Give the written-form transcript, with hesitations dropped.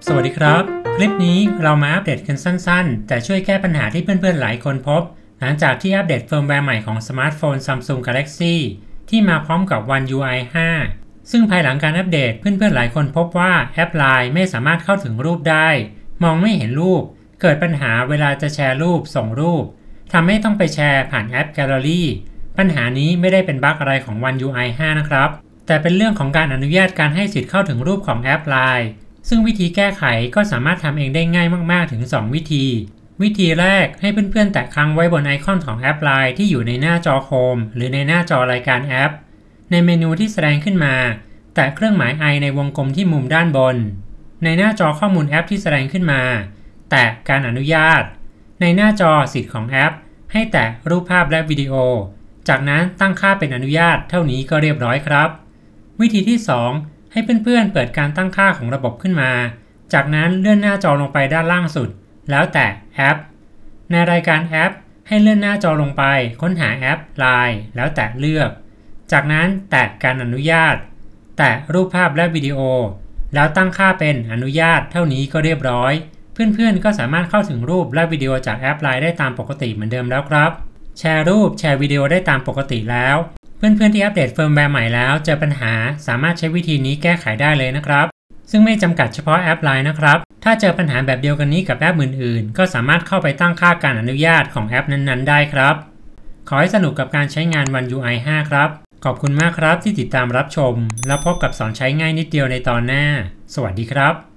สวัสดีครับคลิปนี้เรามาอัปเดตกันสั้นๆแต่ช่วยแก้ปัญหาที่เพื่อนๆหลายคนพบหลังจากที่อัปเดตเฟิร์มแวร์ใหม่ของสมาร์ทโฟน Samsung Galaxy ที่มาพร้อมกับ One UI 5 ซึ่งภายหลังการอัปเดตเพื่อนๆหลายคนพบว่าแอป LINE ไม่สามารถเข้าถึงรูปได้มองไม่เห็นรูปเกิดปัญหาเวลาจะแชร์รูปส่งรูปทำให้ต้องไปแชร์ผ่านแอป Gallery ปัญหานี้ไม่ได้เป็นบั๊กอะไรของ One UI 5 นะครับแต่เป็นเรื่องของการอนุญาตการให้สิทธิ์เข้าถึงรูปของแอป LINEซึ่งวิธีแก้ไขก็สามารถทำเองได้ง่ายมากๆถึง2วิธีวิธีแรกให้เพื่อนๆแตะค้างไว้บนไอคอนของแอป LINE ที่อยู่ในหน้าจอโฮมหรือในหน้าจอรายการแอปในเมนูที่แสดงขึ้นมาแตะเครื่องหมาย i ในวงกลมที่มุมด้านบนในหน้าจอข้อมูลแอปที่แสดงขึ้นมาแตะการอนุญาตในหน้าจอสิทธิ์ของแอปให้แตะรูปภาพและวิดีโอจากนั้นตั้งค่าเป็นอนุญาตเท่านี้ก็เรียบร้อยครับวิธีที่2ให้เพื่อนๆเปิดการตั้งค่าของระบบขึ้นมาจากนั้นเลื่อนหน้าจอลงไปด้านล่างสุดแล้วแตะแอปในรายการแอปให้เลื่อนหน้าจอลงไปค้นหาแอป LINE แล้วแตะเลือกจากนั้นแตะการอนุญาตแตะรูปภาพและวิดีโอแล้วตั้งค่าเป็นอนุญาตเท่านี้ก็เรียบร้อยเพื่อนๆก็สามารถเข้าถึงรูปและวิดีโอจากแอป LINE ได้ตามปกติเหมือนเดิมแล้วครับแชร์รูปแชร์วิดีโอได้ตามปกติแล้วเพื่อนๆที่อัปเดตเฟิร์มแวร์ใหม่แล้วเจอปัญหาสามารถใช้วิธีนี้แก้ไขได้เลยนะครับซึ่งไม่จำกัดเฉพาะแอป LINE นะครับถ้าเจอปัญหาแบบเดียวกันนี้กับแอปอื่นๆก็สามารถเข้าไปตั้งค่าการอนุญาตของแอปนั้นๆได้ครับขอให้สนุกกับการใช้งาน One UI 5 ครับขอบคุณมากครับที่ติดตามรับชมแล้วพบกับสอนใช้ง่ายนิดเดียวในตอนหน้าสวัสดีครับ